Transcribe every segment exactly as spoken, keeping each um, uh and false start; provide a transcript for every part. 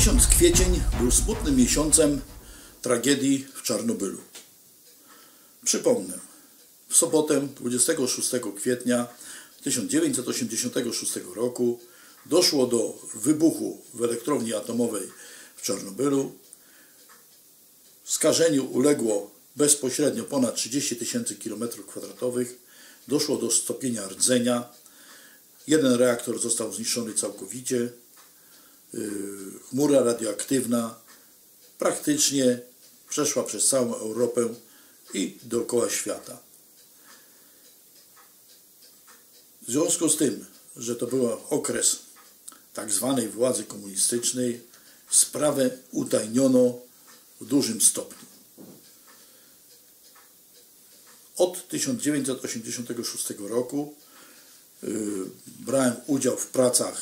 Miesiąc kwiecień był smutnym miesiącem tragedii w Czarnobylu. Przypomnę, w sobotę dwudziestego szóstego kwietnia tysiąc dziewięćset osiemdziesiątego szóstego roku doszło do wybuchu w elektrowni atomowej w Czarnobylu. Skażeniu uległo bezpośrednio ponad trzydzieści tysięcy kilometrów kwadratowych. Doszło do stopienia rdzenia. Jeden reaktor został zniszczony całkowicie. Chmura radioaktywna praktycznie przeszła przez całą Europę i dookoła świata. W związku z tym, że to był okres tak zwanej władzy komunistycznej, sprawę utajniono w dużym stopniu. Od tysiąc dziewięćset osiemdziesiątego szóstego roku yy, brałem udział w pracach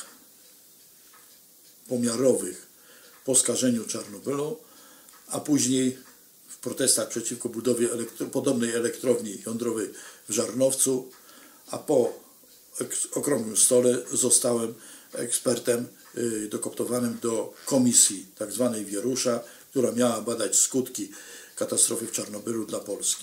pomiarowych po skażeniu Czarnobylu, a później w protestach przeciwko budowie elektro podobnej elektrowni jądrowej w Żarnowcu, a po okrągłym stole zostałem ekspertem yy, dokoptowanym do komisji tak zwanej Wierusza, która miała badać skutki katastrofy w Czarnobylu dla Polski.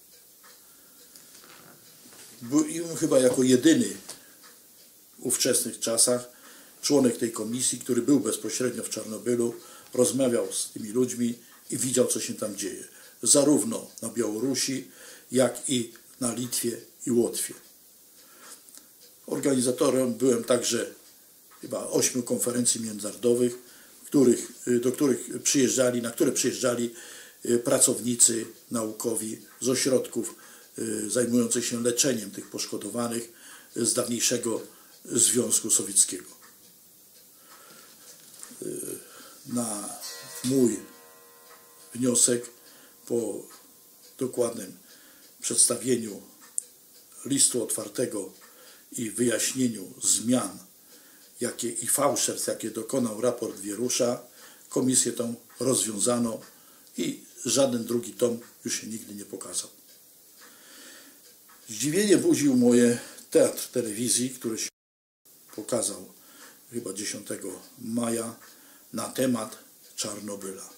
Byłem chyba jako jedyny w ówczesnych czasach członek tej komisji, który był bezpośrednio w Czarnobylu, rozmawiał z tymi ludźmi i widział, co się tam dzieje. Zarówno na Białorusi, jak i na Litwie i Łotwie. Organizatorem byłem także chyba ośmiu konferencji międzynarodowych, których, do których przyjeżdżali, na które przyjeżdżali pracownicy naukowi z ośrodków zajmujących się leczeniem tych poszkodowanych z dawniejszego Związku Sowieckiego. Na mój wniosek, po dokładnym przedstawieniu listu otwartego i wyjaśnieniu zmian jakie, i fałszerstw, jakie dokonał raport Wierusza, komisję tą rozwiązano i żaden drugi tom już się nigdy nie pokazał. Zdziwienie budził moje teatr telewizji, który się pokazał chyba dziesiątego maja na temat Czarnobyla.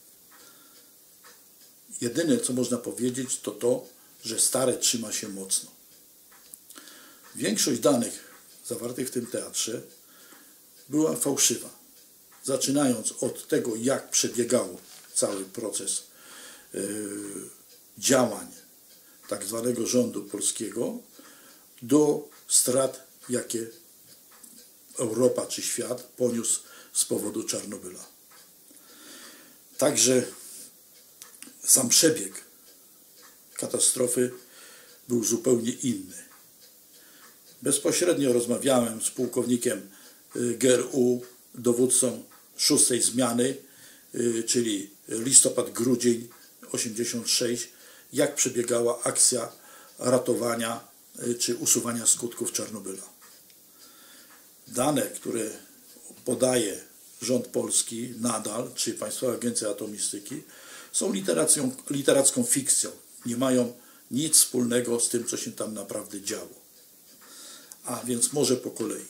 Jedyne, co można powiedzieć, to to, że stare trzyma się mocno. Większość danych zawartych w tym teatrze była fałszywa. Zaczynając od tego, jak przebiegał cały proces yy, działań tak zwanego rządu polskiego, do strat, jakie Europa czy świat poniósł z powodu Czarnobyla. Także sam przebieg katastrofy był zupełnie inny. Bezpośrednio rozmawiałem z pułkownikiem G R U, dowódcą szóstej zmiany, czyli listopad-grudzień osiemdziesiąt sześć, jak przebiegała akcja ratowania czy usuwania skutków Czarnobyla. Dane, które podaje rząd polski nadal, czy Państwowa Agencja Atomistyki, są literacją, literacką fikcją. Nie mają nic wspólnego z tym, co się tam naprawdę działo. A więc może po kolei.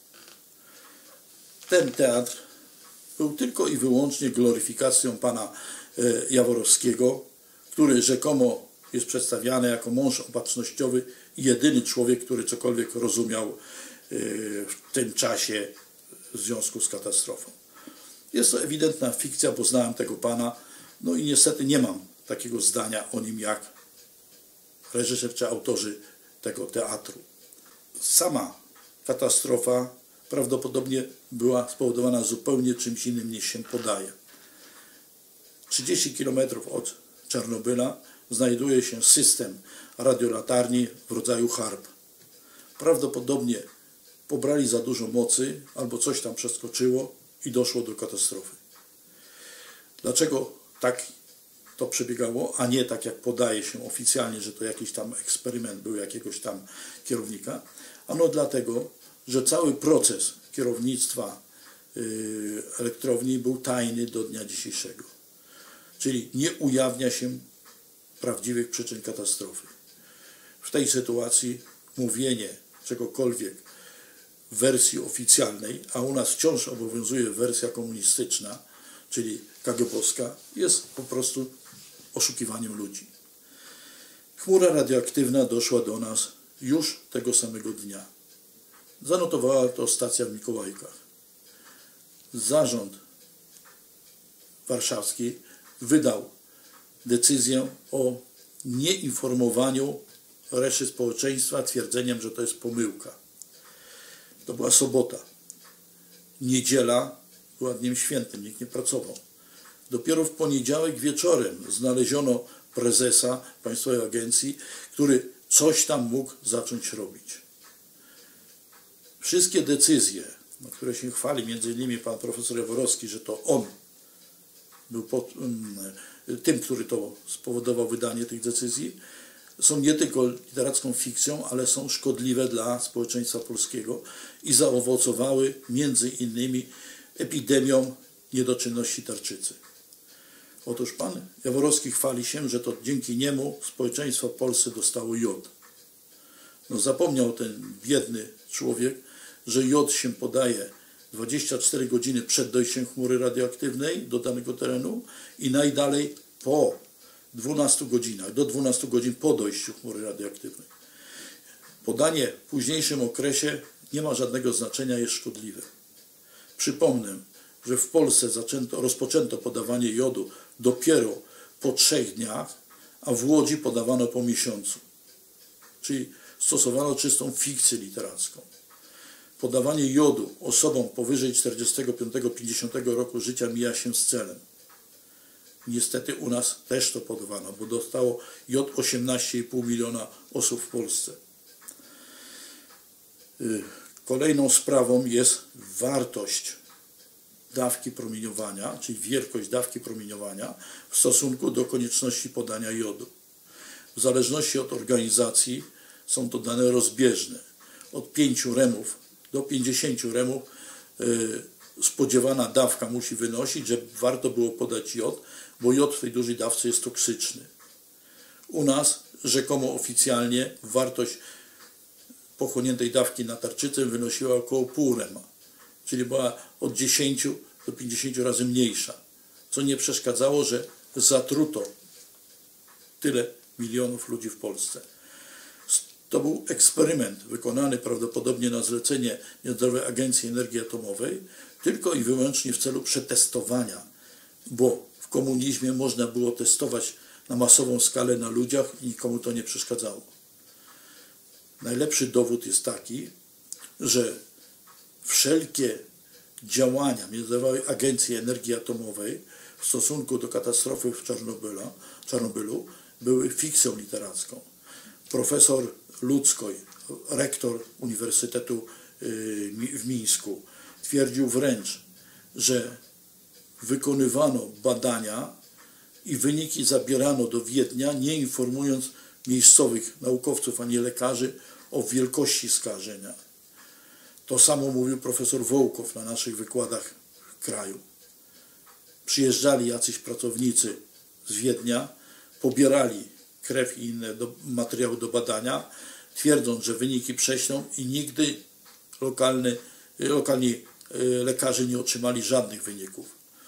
Ten teatr był tylko i wyłącznie gloryfikacją pana Jaworowskiego, który rzekomo jest przedstawiany jako mąż opatrznościowy i jedyny człowiek, który cokolwiek rozumiał w tym czasie w związku z katastrofą. Jest to ewidentna fikcja, bo znałem tego pana, no i niestety nie mam takiego zdania o nim jak reżyser czy autorzy tego teatru. Sama katastrofa prawdopodobnie była spowodowana zupełnie czymś innym, niż się podaje. trzydzieści kilometrów od Czarnobyla znajduje się system radiolatarni w rodzaju HARP. Prawdopodobnie pobrali za dużo mocy albo coś tam przeskoczyło i doszło do katastrofy. Dlaczego tak to przebiegało, a nie tak jak podaje się oficjalnie, że to jakiś tam eksperyment był jakiegoś tam kierownika? Ano dlatego, że cały proces kierownictwa yy, elektrowni był tajny do dnia dzisiejszego. Czyli nie ujawnia się prawdziwych przyczyn katastrofy. W tej sytuacji mówienie czegokolwiek w wersji oficjalnej, a u nas wciąż obowiązuje wersja komunistyczna, czyli kagibowska, jest po prostu oszukiwaniem ludzi. Chmura radioaktywna doszła do nas już tego samego dnia. Zanotowała to stacja w Mikołajkach. Zarząd warszawski wydał decyzję o nieinformowaniu reszty społeczeństwa twierdzeniem, że to jest pomyłka. To była sobota. Niedziela była dniem świętym, nikt nie pracował. Dopiero w poniedziałek wieczorem znaleziono prezesa Państwowej Agencji, który coś tam mógł zacząć robić. Wszystkie decyzje, na które się chwali między innymi pan profesor Jaworowski, że to on był pod, tym, który to spowodował wydanie tych decyzji, są nie tylko literacką fikcją, ale są szkodliwe dla społeczeństwa polskiego i zaowocowały między innymi epidemią niedoczynności tarczycy. Otóż pan Jaworowski chwali się, że to dzięki niemu społeczeństwo w Polsce dostało jod. No zapomniał ten biedny człowiek, że jod się podaje dwadzieścia cztery godziny przed dojściem chmury radioaktywnej do danego terenu i najdalej po dwunastu godzinach, do dwunastu godzin po dojściu chmury radioaktywnej. Podanie w późniejszym okresie nie ma żadnego znaczenia, jest szkodliwe. Przypomnę, że w Polsce zaczęto, rozpoczęto podawanie jodu dopiero po trzech dniach, a w Łodzi podawano po miesiącu. Czyli stosowano czystą fikcję literacką. Podawanie jodu osobom powyżej czterdziestego piątego do pięćdziesiątego roku życia mija się z celem. Niestety u nas też to podawano, bo dostało jod osiemnaście i pół miliona osób w Polsce. Kolejną sprawą jest wartość dawki promieniowania, czyli wielkość dawki promieniowania w stosunku do konieczności podania jodu. W zależności od organizacji są to dane rozbieżne. Od pięciu remów do pięćdziesięciu remów yy, spodziewana dawka musi wynosić, że warto było podać jod, bo jod w tej dużej dawce jest toksyczny. U nas rzekomo oficjalnie wartość pochłoniętej dawki na tarczycę wynosiła około pół rema, czyli była od dziesięciu do pięćdziesięciu razy mniejsza, co nie przeszkadzało, że zatruto tyle milionów ludzi w Polsce. To był eksperyment wykonany prawdopodobnie na zlecenie Międzynarodowej Agencji Energii Atomowej, tylko i wyłącznie w celu przetestowania, bo w komunizmie można było testować na masową skalę na ludziach i nikomu to nie przeszkadzało. Najlepszy dowód jest taki, że wszelkie działania Międzynarodowej Agencji Energii Atomowej w stosunku do katastrofy w Czarnobyla, Czarnobylu były fikcją literacką. Profesor Ludzkoj, rektor Uniwersytetu w Mińsku, twierdził wręcz, że wykonywano badania i wyniki zabierano do Wiednia, nie informując miejscowych naukowców ani lekarzy o wielkości skażenia. To samo mówił profesor Wołkow na naszych wykładach w kraju. Przyjeżdżali jacyś pracownicy z Wiednia, pobierali krew i inne do, materiały do badania, twierdząc, że wyniki prześlą i nigdy lokalny, lokalni lekarze nie otrzymali żadnych wyników.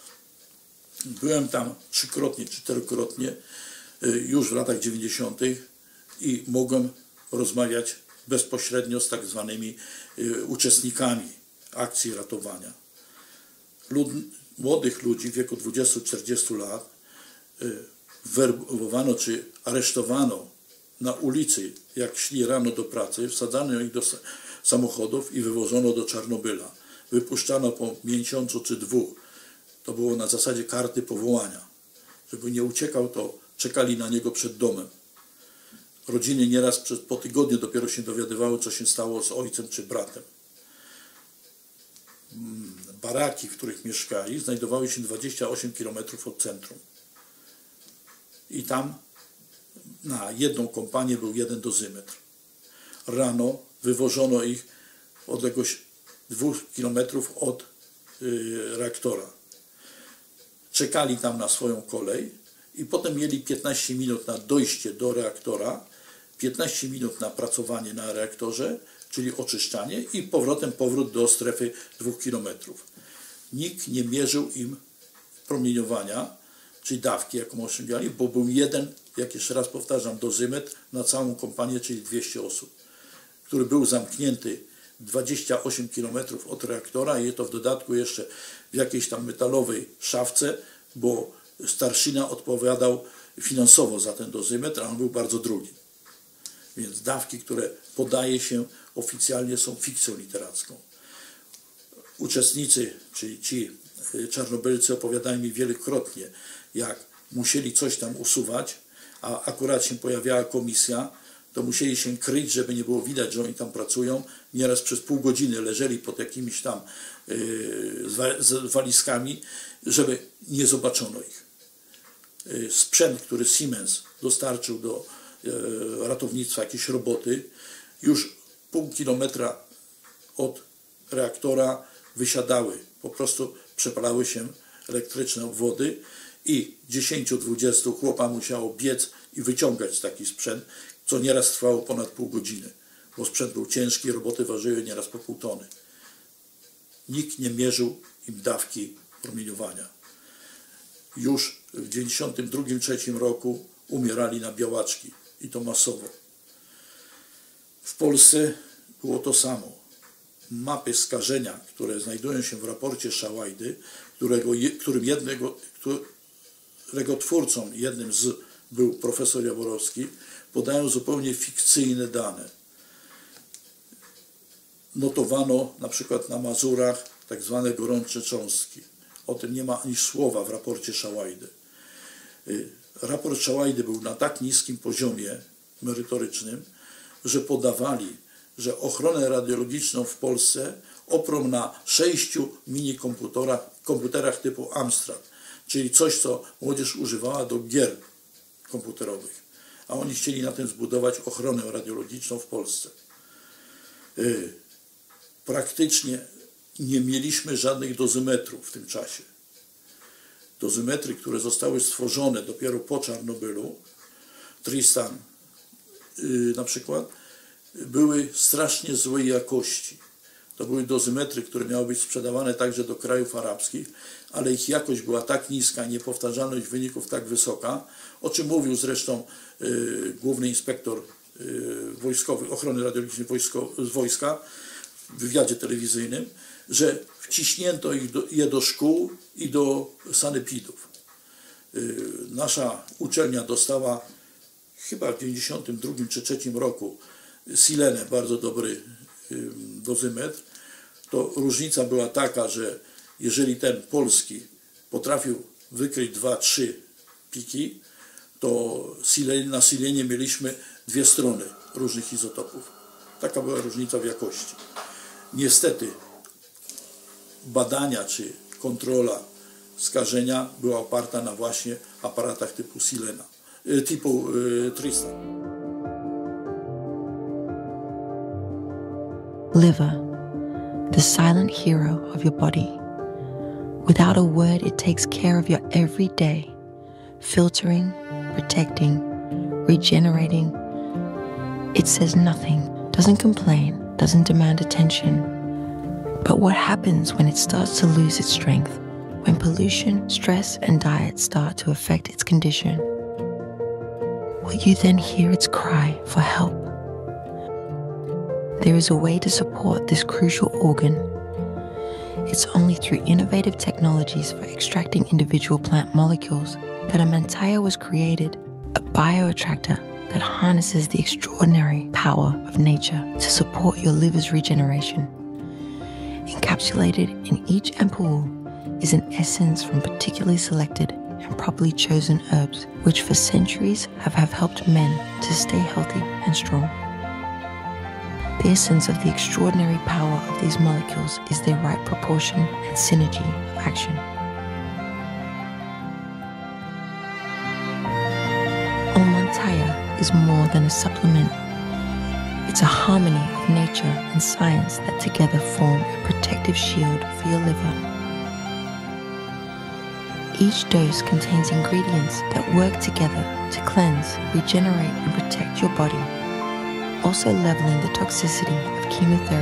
Byłem tam trzykrotnie, czterokrotnie już w latach dziewięćdziesiątych i mogłem rozmawiać bezpośrednio z tak zwanymi uczestnikami akcji ratowania. Lud, młodych ludzi w wieku dwudziestu do czterdziestu lat werbowano czy aresztowano na ulicy, jak szli rano do pracy, wsadzano ich do samochodów i wywożono do Czarnobyla. Wypuszczano po miesiącu czy dwóch. To było na zasadzie karty powołania. Żeby nie uciekał, to czekali na niego przed domem. Rodziny nieraz przez, po tygodniu dopiero się dowiadywały, co się stało z ojcem czy bratem. Baraki, w których mieszkali, znajdowały się dwadzieścia osiem kilometrów od centrum. I tam na jedną kompanię był jeden dozymetr. Rano wywożono ich w odległość dwóch kilometrów od yy, reaktora. Czekali tam na swoją kolej i potem mieli piętnaście minut na dojście do reaktora, piętnaście minut na pracowanie na reaktorze, czyli oczyszczanie i powrotem powrót do strefy dwóch kilometrów. Nikt nie mierzył im promieniowania, czyli dawki, jaką osiągali, bo był jeden, jak jeszcze raz powtarzam, dozymetr na całą kompanię, czyli dwieście osób, który był zamknięty dwadzieścia osiem kilometrów od reaktora i to w dodatku jeszcze w jakiejś tam metalowej szafce, bo starszyna odpowiadał finansowo za ten dozymetr, a on był bardzo drogi. Więc dawki, które podaje się oficjalnie, są fikcją literacką. Uczestnicy, czyli ci czarnobylcy, opowiadają mi wielokrotnie, jak musieli coś tam usuwać, a akurat się pojawiała komisja, to musieli się kryć, żeby nie było widać, że oni tam pracują. Nieraz przez pół godziny leżeli pod jakimiś tam yy, z walizkami, żeby nie zobaczono ich. Yy, sprzęt, który Siemens dostarczył do yy, ratownictwa, jakieś roboty, już pół kilometra od reaktora wysiadały, po prostu przepalały się elektryczne obwody i dziesięciu dwudziestu chłopa musiało biec i wyciągać taki sprzęt, co nieraz trwało ponad pół godziny, bo sprzęt był ciężki, roboty ważyły nieraz po pół tony. Nikt nie mierzył im dawki promieniowania. Już w dziewięćdziesiątym drugim trzecim roku umierali na białaczki i to masowo. W Polsce było to samo. Mapy skażenia, które znajdują się w raporcie Szałajdy, którego, którym jednego, którego twórcą jednym z był profesor Jaworowski, podają zupełnie fikcyjne dane. Notowano na przykład na Mazurach tak zwane gorące cząstki. O tym nie ma ani słowa w raporcie Szałajdy. Raport Szałajdy był na tak niskim poziomie merytorycznym, że podawali, że ochronę radiologiczną w Polsce oprą na sześciu minikomputerach komputerach typu Amstrad, czyli coś, co młodzież używała do gier komputerowych, a oni chcieli na tym zbudować ochronę radiologiczną w Polsce. Yy, praktycznie nie mieliśmy żadnych dozymetrów w tym czasie. Dozymetry, które zostały stworzone dopiero po Czarnobylu, Tristan yy, na przykład, były strasznie złej jakości. To były dozymetry, które miały być sprzedawane także do krajów arabskich, ale ich jakość była tak niska, niepowtarzalność wyników tak wysoka, o czym mówił zresztą y, główny inspektor y, wojskowy, ochrony radiologicznej wojsko, z wojska w wywiadzie telewizyjnym, że wciśnięto ich do, je do szkół i do sanepidów. Y, nasza uczelnia dostała chyba w dziewięćdziesiątym drugim czy trzecim roku Silenę, bardzo dobry dozymetr, to różnica była taka, że jeżeli ten polski potrafił wykryć dwa, trzy piki, to na Silenie mieliśmy dwie strony różnych izotopów. Taka była różnica w jakości. Niestety badania czy kontrola skażenia była oparta na właśnie aparatach typu Silena, typu Tristan. Liver, the silent hero of your body. Without a word, it takes care of your every day, filtering, protecting, regenerating. It says nothing, doesn't complain, doesn't demand attention. But what happens when it starts to lose its strength? When pollution, stress, and diet start to affect its condition? Will you then hear its cry for help? There is a way to support this crucial organ. It's only through innovative technologies for extracting individual plant molecules that a Mantaya was created, a bioattractor that harnesses the extraordinary power of nature to support your liver's regeneration. Encapsulated in each ampoule is an essence from particularly selected and properly chosen herbs, which for centuries have, have helped men to stay healthy and strong. The essence of the extraordinary power of these molecules is their right proportion and synergy of action. Almantaya is more than a supplement. It's a harmony of nature and science that together form a protective shield for your liver. Each dose contains ingredients that work together to cleanse, regenerate, and protect your body, also leveling the toxicity of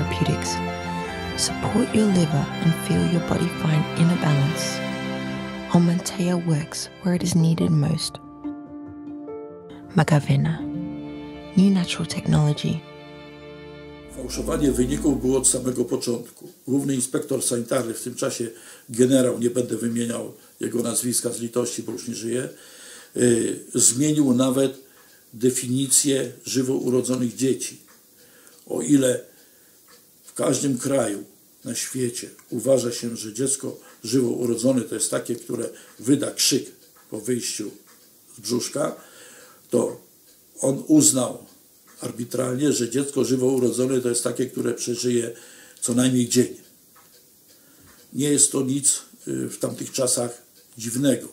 chemotherapeutics. Support your liver and feel your body find inner balance. Omanteya works where it is needed most. Magavena, new natural technology. Fałszowanie wyników było od samego początku. Główny inspektor sanitarny, w tym czasie generał, nie będę wymieniał jego nazwiska z litości, bo już nie żyje, yy, zmienił nawet definicję żywo urodzonych dzieci. O ile w każdym kraju na świecie uważa się, że dziecko żywo urodzone to jest takie, które wyda krzyk po wyjściu z brzuszka, to on uznał arbitralnie, że dziecko żywo urodzone to jest takie, które przeżyje co najmniej dzień. Nie jest to nic w tamtych czasach dziwnego.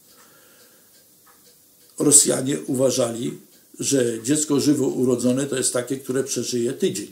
Rosjanie uważali, że dziecko żywo urodzone to jest takie, które przeżyje tydzień.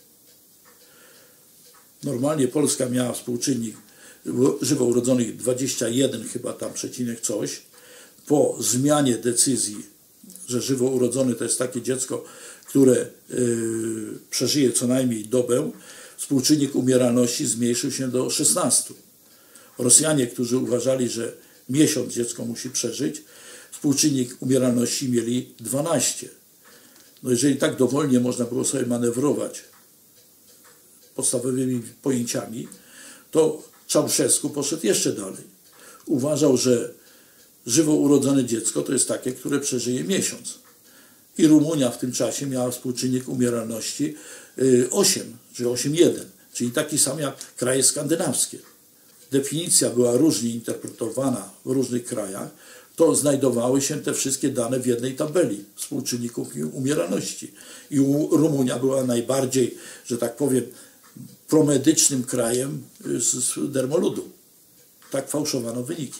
Normalnie Polska miała współczynnik żywo urodzonych dwadzieścia jeden chyba tam przecinek coś. Po zmianie decyzji, że żywo urodzone to jest takie dziecko, które yy, przeżyje co najmniej dobę, współczynnik umieralności zmniejszył się do szesnastu. Rosjanie, którzy uważali, że miesiąc dziecko musi przeżyć, współczynnik umieralności mieli dwanaście. No jeżeli tak dowolnie można było sobie manewrować podstawowymi pojęciami, to Czałszewski poszedł jeszcze dalej. Uważał, że żywo urodzone dziecko to jest takie, które przeżyje miesiąc. I Rumunia w tym czasie miała współczynnik umieralności osiem, czy osiem przecinek jeden, czyli taki sam jak kraje skandynawskie. Definicja była różnie interpretowana w różnych krajach, to znajdowały się te wszystkie dane w jednej tabeli współczynników umieralności. I Rumunia była najbardziej, że tak powiem, promedycznym krajem z dermoludu. Tak fałszowano wyniki.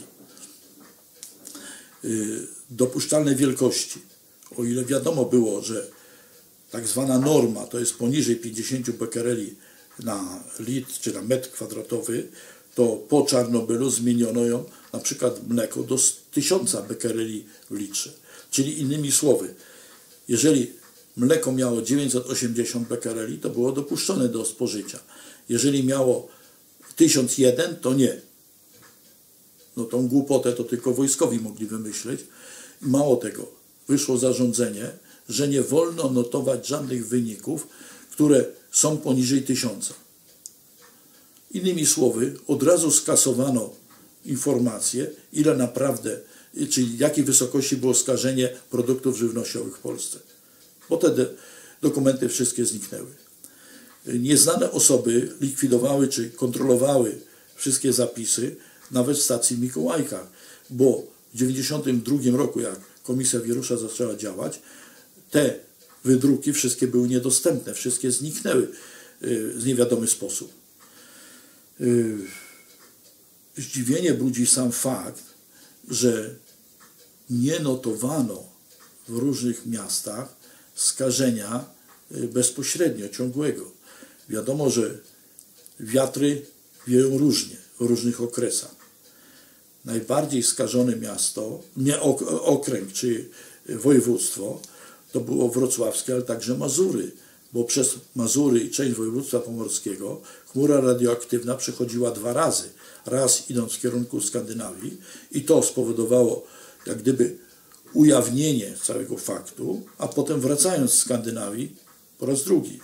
Dopuszczalne wielkości. O ile wiadomo było, że tak zwana norma to jest poniżej pięćdziesiąt bekereli na litr czy na metr kwadratowy, to po Czarnobylu zmieniono ją na przykład mleko do tysiąca bekereli w litrze. Czyli innymi słowy, jeżeli mleko miało dziewięćset osiemdziesiąt bekereli, to było dopuszczone do spożycia. Jeżeli miało tysiąc jeden, to nie. No tą głupotę to tylko wojskowi mogli wymyśleć. I mało tego, wyszło zarządzenie, że nie wolno notować żadnych wyników, które są poniżej tysiąca. Innymi słowy, od razu skasowano informację, ile naprawdę, czyli jakiej wysokości było skażenie produktów żywnościowych w Polsce. Bo te dokumenty wszystkie zniknęły. Nieznane osoby likwidowały czy kontrolowały wszystkie zapisy, nawet w stacji w Mikołajkach, bo w tysiąc dziewięćset dziewięćdziesiątym drugim roku, jak Komisja Wierusza zaczęła działać, te wydruki wszystkie były niedostępne, wszystkie zniknęły w niewiadomy sposób. Zdziwienie budzi sam fakt, że nie notowano w różnych miastach skażenia bezpośrednio, ciągłego. Wiadomo, że wiatry wieją różnie, w różnych okresach. Najbardziej skażone miasto, nie okręg czy województwo, to było wrocławskie, ale także Mazury, bo przez Mazury i część województwa pomorskiego chmura radioaktywna przechodziła dwa razy. Raz idąc w kierunku Skandynawii i to spowodowało jak gdyby ujawnienie całego faktu, a potem wracając z Skandynawii po raz drugi.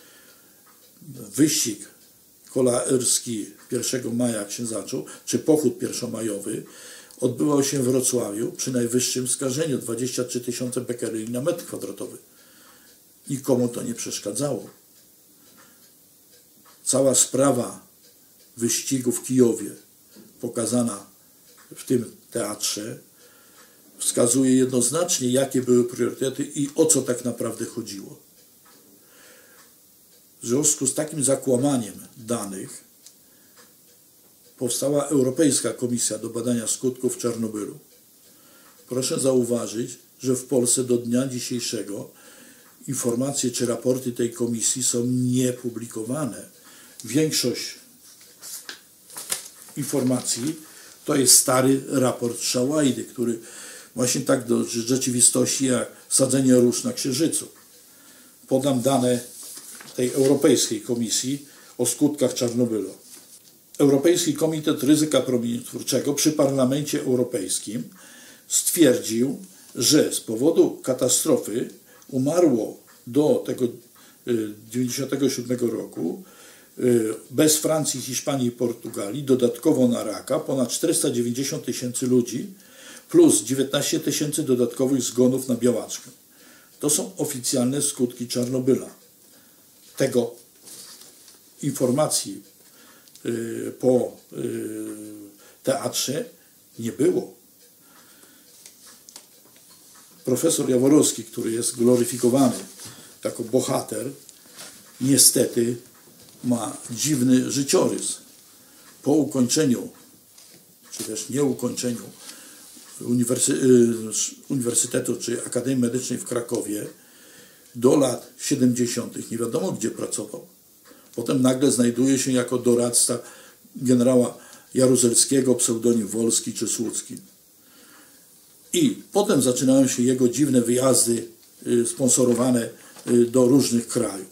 Wyścig kolarski pierwszego maja, jak się zaczął, czy pochód pierwszomajowy, odbywał się w Wrocławiu przy najwyższym skażeniu dwadzieścia trzy tysiące bekereli na metr kwadratowy. Nikomu to nie przeszkadzało. Cała sprawa wyścigu w Kijowie, pokazana w tym teatrze, wskazuje jednoznacznie, jakie były priorytety i o co tak naprawdę chodziło. W związku z takim zakłamaniem danych powstała Europejska Komisja do badania skutków Czarnobylu. Proszę zauważyć, że w Polsce do dnia dzisiejszego informacje czy raporty tej komisji są niepublikowane. Większość informacji to jest stary raport Szałajdy, który właśnie tak do rzeczywistości jak sadzenie róż na Księżycu. Podam dane tej Europejskiej Komisji o skutkach Czarnobylu. Europejski Komitet Ryzyka Promieniotwórczego przy Parlamencie Europejskim stwierdził, że z powodu katastrofy umarło do tego dziewięćdziesiątego siódmego roku bez Francji, Hiszpanii i Portugalii dodatkowo na raka ponad czterysta dziewięćdziesiąt tysięcy ludzi plus dziewiętnaście tysięcy dodatkowych zgonów na białaczkę. To są oficjalne skutki Czarnobyla. Tego informacji po teatrze nie było. Profesor Jaworowski, który jest gloryfikowany jako bohater, niestety ma dziwny życiorys. Po ukończeniu, czy też nieukończeniu uniwersy Uniwersytetu czy Akademii Medycznej w Krakowie do lat siedemdziesiątych nie wiadomo gdzie pracował. Potem nagle znajduje się jako doradca generała Jaruzelskiego, pseudonim Wolski czy Słucki. I potem zaczynają się jego dziwne wyjazdy sponsorowane do różnych krajów.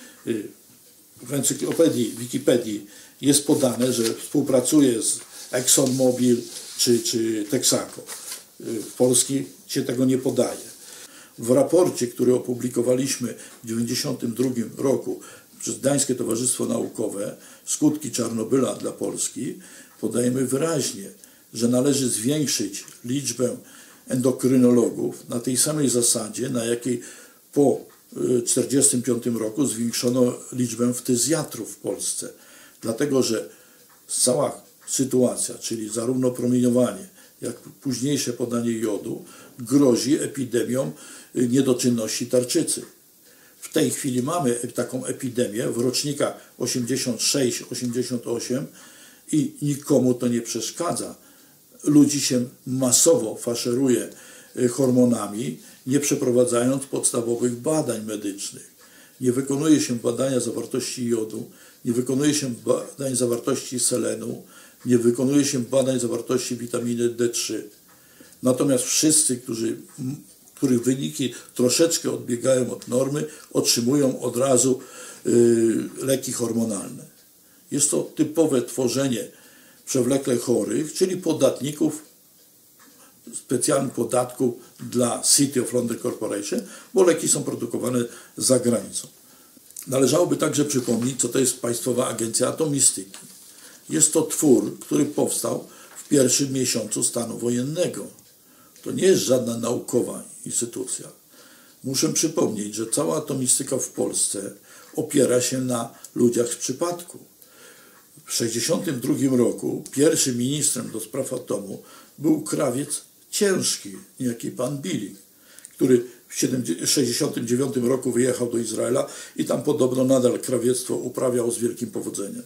W encyklopedii, Wikipedii jest podane, że współpracuje z ExxonMobil czy, czy Texaco. W Polski się tego nie podaje. W raporcie, który opublikowaliśmy w tysiąc dziewięćset dziewięćdziesiątym drugim roku przez Gdańskie Towarzystwo Naukowe, skutki Czarnobyla dla Polski, podajemy wyraźnie, że należy zwiększyć liczbę endokrynologów na tej samej zasadzie, na jakiej po tysiąc dziewięćset czterdziestym piątym roku zwiększono liczbę ftyzjatrów w Polsce. Dlatego, że cała sytuacja, czyli zarówno promieniowanie, jak późniejsze podanie jodu, grozi epidemią niedoczynności tarczycy. W tej chwili mamy taką epidemię w rocznikach osiemdziesiąt sześć osiemdziesiąt osiem i nikomu to nie przeszkadza. Ludzi się masowo faszeruje hormonami, nie przeprowadzając podstawowych badań medycznych. Nie wykonuje się badania zawartości jodu, nie wykonuje się badań zawartości selenu, nie wykonuje się badań zawartości witaminy D trzy. Natomiast wszyscy, którzy, których wyniki troszeczkę odbiegają od normy, otrzymują od razu yy, leki hormonalne. Jest to typowe tworzenie przewlekle chorych, czyli podatników, specjalnych podatków dla City of London Corporation, bo leki są produkowane za granicą. Należałoby także przypomnieć, co to jest Państwowa Agencja Atomistyki. Jest to twór, który powstał w pierwszym miesiącu stanu wojennego. To nie jest żadna naukowa instytucja. Muszę przypomnieć, że cała atomistyka w Polsce opiera się na ludziach z przypadku. W tysiąc dziewięćset sześćdziesiątym drugim roku pierwszym ministrem do spraw atomu był krawiec ciężki, niejaki pan Billig, który w tysiąc dziewięćset sześćdziesiątym dziewiątym roku wyjechał do Izraela i tam podobno nadal krawiectwo uprawiał z wielkim powodzeniem.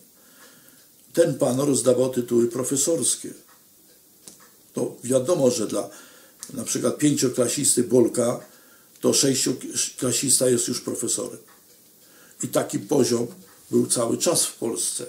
Ten pan rozdawał tytuły profesorskie. To wiadomo, że dla na przykład pięcioklasisty Bolka to sześcioklasista jest już profesorem. I taki poziom był cały czas w Polsce.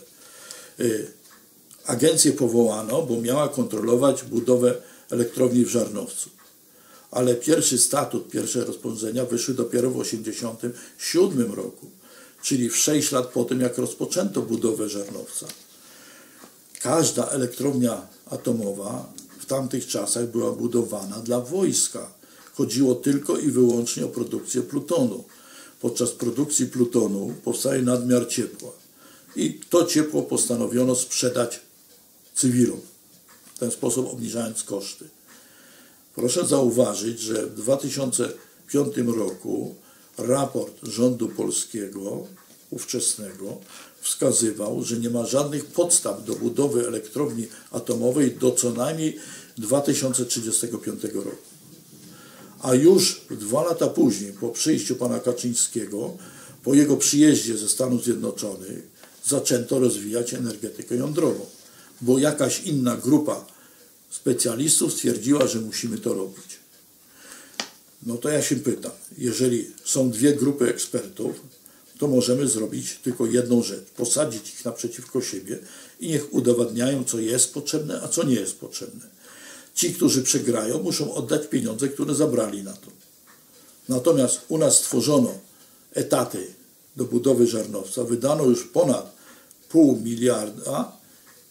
Agencję powołano, bo miała kontrolować budowę elektrowni w Żarnowcu. Ale pierwszy statut, pierwsze rozporządzenia wyszły dopiero w tysiąc dziewięćset osiemdziesiątym siódmym roku, czyli w sześć lat po tym, jak rozpoczęto budowę Żarnowca. Każda elektrownia atomowa w tamtych czasach była budowana dla wojska. Chodziło tylko i wyłącznie o produkcję plutonu. Podczas produkcji plutonu powstaje nadmiar ciepła. I to ciepło postanowiono sprzedać cywilom, w ten sposób obniżając koszty. Proszę zauważyć, że w dwa tysiące piątym roku raport rządu polskiego, ówczesnego, wskazywał, że nie ma żadnych podstaw do budowy elektrowni atomowej do co najmniej dwa tysiące trzydziestego piątego roku. A już dwa lata później, po przyjściu pana Kaczyńskiego, po jego przyjeździe ze Stanów Zjednoczonych, zaczęto rozwijać energetykę jądrową, bo jakaś inna grupa specjalistów stwierdziła, że musimy to robić. No to ja się pytam, jeżeli są dwie grupy ekspertów, to możemy zrobić tylko jedną rzecz, posadzić ich naprzeciwko siebie i niech udowadniają, co jest potrzebne, a co nie jest potrzebne. Ci, którzy przegrają, muszą oddać pieniądze, które zabrali na to. Natomiast u nas stworzono etaty do budowy Żarnowca, wydano już ponad pół miliarda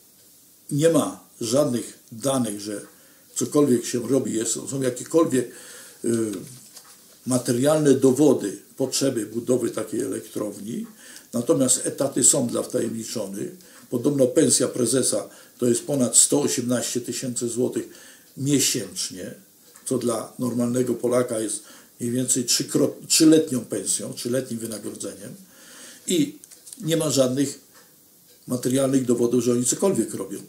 nie ma żadnych danych, że cokolwiek się robi, jest, są jakiekolwiek y, materialne dowody potrzeby budowy takiej elektrowni, natomiast etaty są dla wtajemniczonych. Podobno pensja prezesa to jest ponad sto osiemnaście tysięcy złotych miesięcznie, co dla normalnego Polaka jest mniej więcej trzyletnią pensją, trzyletnim wynagrodzeniem i nie ma żadnych materialnych dowodów, że oni cokolwiek robią.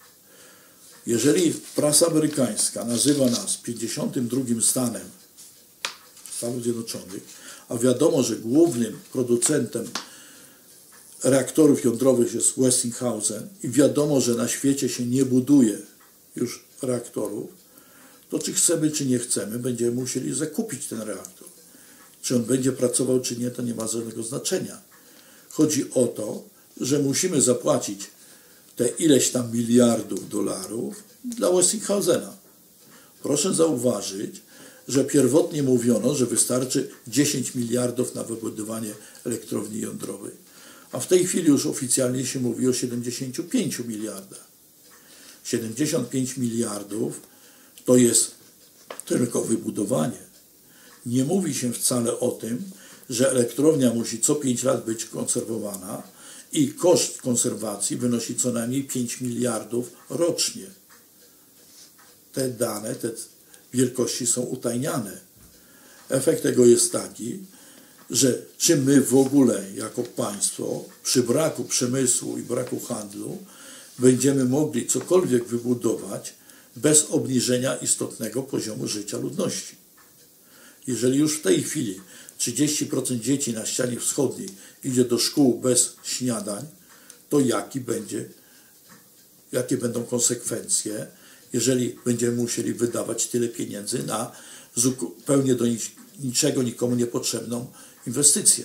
Jeżeli prasa amerykańska nazywa nas pięćdziesiątym drugim stanem Stanów Zjednoczonych, a wiadomo, że głównym producentem reaktorów jądrowych jest Westinghouse i wiadomo, że na świecie się nie buduje już reaktorów, to czy chcemy, czy nie chcemy, będziemy musieli zakupić ten reaktor. Czy on będzie pracował, czy nie, to nie ma żadnego znaczenia. Chodzi o to, że musimy zapłacić te ileś tam miliardów dolarów dla Westinghousena. Proszę zauważyć, że pierwotnie mówiono, że wystarczy dziesięć miliardów na wybudowanie elektrowni jądrowej. A w tej chwili już oficjalnie się mówi o siedemdziesięciu pięciu miliardach. siedemdziesiąt pięć miliardów to jest tylko wybudowanie. Nie mówi się wcale o tym, że elektrownia musi co pięć lat być konserwowana i koszt konserwacji wynosi co najmniej pięć miliardów rocznie. Te dane, te wielkości są utajniane. Efekt tego jest taki, że czy my w ogóle jako państwo przy braku przemysłu i braku handlu będziemy mogli cokolwiek wybudować bez obniżenia istotnego poziomu życia ludności. Jeżeli już w tej chwili trzydzieści procent dzieci na ścianie wschodniej idzie do szkół bez śniadań, to jaki będzie, jakie będą konsekwencje, jeżeli będziemy musieli wydawać tyle pieniędzy na zupełnie do niczego, nikomu niepotrzebną inwestycję.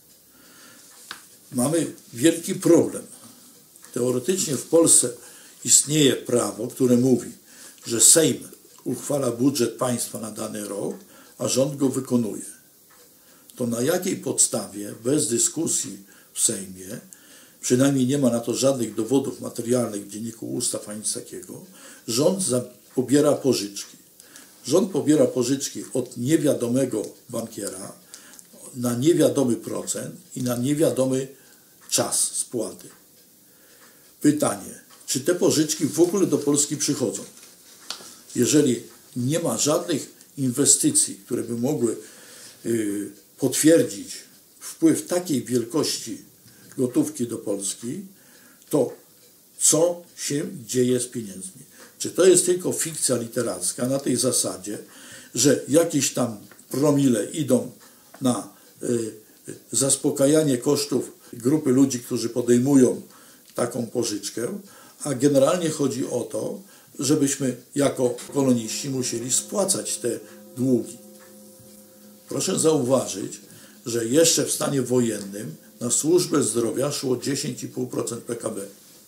Mamy wielki problem. Teoretycznie w Polsce istnieje prawo, które mówi, że Sejm uchwala budżet państwa na dany rok, a rząd go wykonuje. To na jakiej podstawie, bez dyskusji w Sejmie, przynajmniej nie ma na to żadnych dowodów materialnych w Dzienniku Ustaw, ani nic takiego, rząd pobiera pożyczki. Rząd pobiera pożyczki od niewiadomego bankiera na niewiadomy procent i na niewiadomy czas spłaty. Pytanie, czy te pożyczki w ogóle do Polski przychodzą? Jeżeli nie ma żadnych inwestycji, które by mogły yy, potwierdzić wpływ takiej wielkości gotówki do Polski, to co się dzieje z pieniędzmi? Czy to jest tylko fikcja literacka na tej zasadzie, że jakieś tam promile idą na y, zaspokajanie kosztów grupy ludzi, którzy podejmują taką pożyczkę, a generalnie chodzi o to, żebyśmy jako koloniści musieli spłacać te długi. Proszę zauważyć, że jeszcze w stanie wojennym na służbę zdrowia szło dziesięć i pół procent P K B.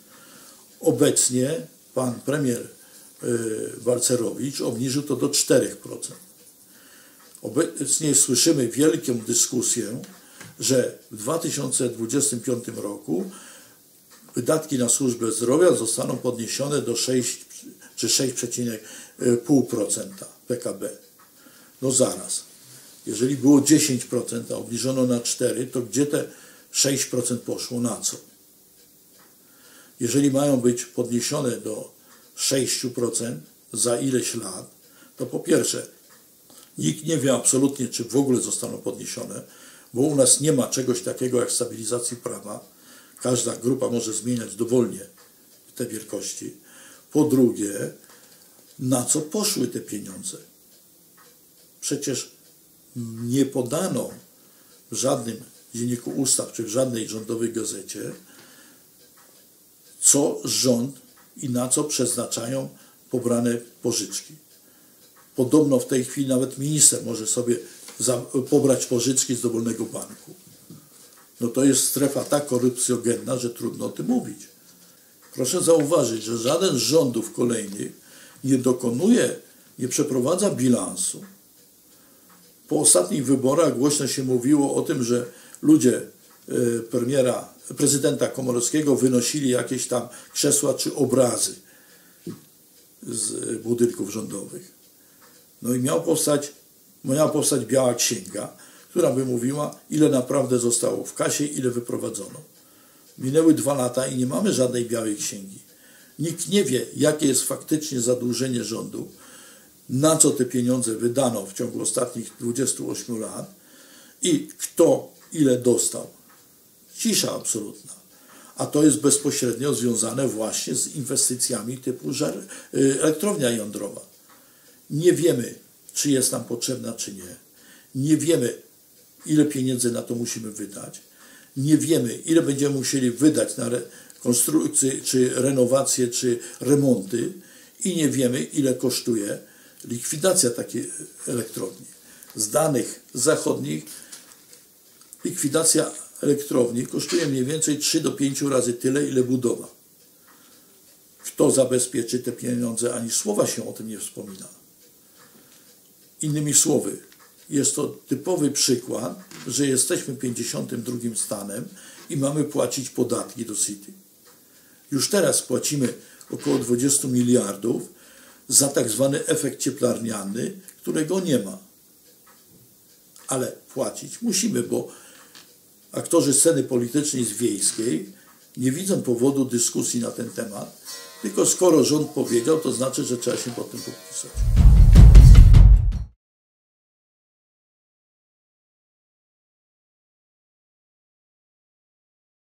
Obecnie pan premier Balcerowicz obniżył to do czterech procent. Obecnie słyszymy wielką dyskusję, że w dwa tysiące dwudziestym piątym roku wydatki na służbę zdrowia zostaną podniesione do sześć czy sześć przecinek pięć procent P K B. No zaraz. Jeżeli było dziesięć procent, a obniżono na cztery, to gdzie te sześć procent poszło? Na co? Jeżeli mają być podniesione do sześć procent za ileś lat, to po pierwsze, nikt nie wie absolutnie, czy w ogóle zostaną podniesione, bo u nas nie ma czegoś takiego jak stabilizacji prawa. Każda grupa może zmieniać dowolnie te wielkości. Po drugie, na co poszły te pieniądze? Przecież nie podano w żadnym dzienniku ustaw, czy w żadnej rządowej gazecie, co rząd i na co przeznaczają pobrane pożyczki. Podobno w tej chwili nawet minister może sobie za, pobrać pożyczki z dowolnego banku. No to jest strefa tak korupcjogenna, że trudno o tym mówić. Proszę zauważyć, że żaden z rządów kolejnych nie dokonuje, nie przeprowadza bilansu. Po ostatnich wyborach głośno się mówiło o tym, że ludzie premiera prezydenta Komorowskiego wynosili jakieś tam krzesła czy obrazy z budynków rządowych. No i miał powstać, miała powstać biała księga, która by mówiła, ile naprawdę zostało w kasie, ile wyprowadzono. Minęły dwa lata i nie mamy żadnej białej księgi. Nikt nie wie, jakie jest faktycznie zadłużenie rządu, na co te pieniądze wydano w ciągu ostatnich dwudziestu ośmiu lat i kto ile dostał. Cisza absolutna. A to jest bezpośrednio związane właśnie z inwestycjami typu żar, elektrownia jądrowa. Nie wiemy, czy jest nam potrzebna, czy nie. Nie wiemy, ile pieniędzy na to musimy wydać. Nie wiemy, ile będziemy musieli wydać na rekonstrukcję, czy renowację, czy remonty. I nie wiemy, ile kosztuje likwidacja takiej elektrowni. Z danych zachodnich likwidacja elektrowni kosztuje mniej więcej trzy do pięciu razy tyle, ile budowa. Kto zabezpieczy te pieniądze, ani słowa się o tym nie wspomina. Innymi słowy, jest to typowy przykład, że jesteśmy pięćdziesiątym drugim stanem i mamy płacić podatki do City. Już teraz płacimy około dwadzieścia miliardów za tak zwany efekt cieplarniany, którego nie ma. Ale płacić musimy, bo aktorzy sceny politycznej z wiejskiej nie widzą powodu dyskusji na ten temat, tylko skoro rząd powiedział, to znaczy, że trzeba się pod tym podpisać.